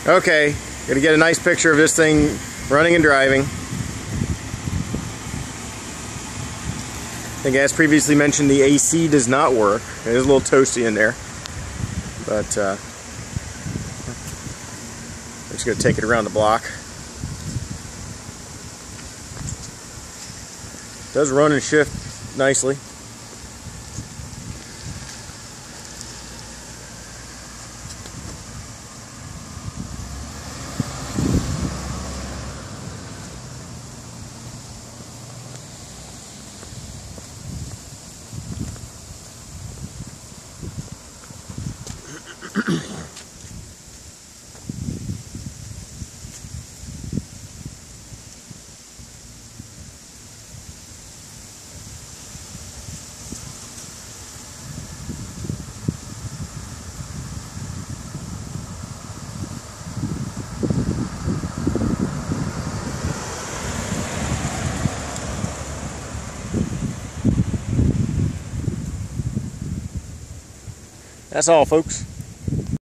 Okay, gotta get a nice picture of this thing running and driving. I think as previously mentioned, the AC does not work. It is a little toasty in there. But I'm just gonna take it around the block. It does run and shift nicely. That's all, folks.